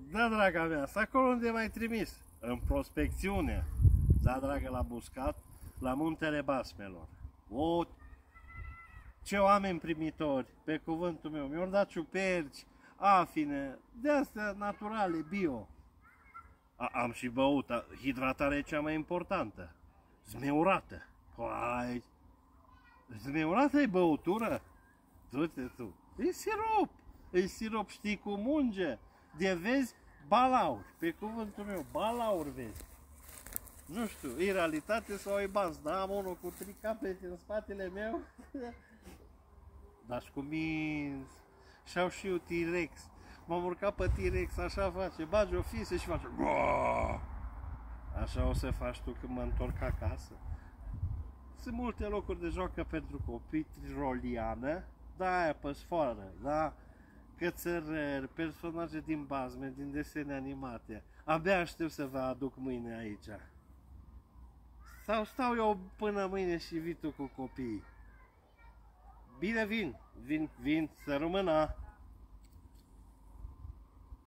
Da, draga mea, să acolo unde m-ai trimis, în prospecțiune. Da, dragă, la Buscat, la Muntele Basmelor. O, ce oameni primitori, pe cuvântul meu, mi-au dat ciuperci, afine, de-astea naturale, bio. Am și băut, hidratarea e cea mai importantă, zmeurată. Păi, zmeurată e băutură? Du-te tu, e sirop, știi cum unge, de vezi balaur, pe cuvântul meu, balaur vezi. Nu știu, e realitate sau e bans, dar am unul cu tricapete în spatele meu, dar-și cu minți, și-au și eu T-Rex, m-am urcat pe T-Rex, așa face, bagi o fisă și face Gooo! Așa o să faci tu când mă întorc acasă. Sunt multe locuri de joacă pentru copii, Tiroliană, da, aia pe sfoară, da, cățărări, personaje din bazme, din desene animate. Abia aștept să vă aduc mâine aici. Sau stau eu până mâine și vii tu cu copiii? Bine, vin, să rămână.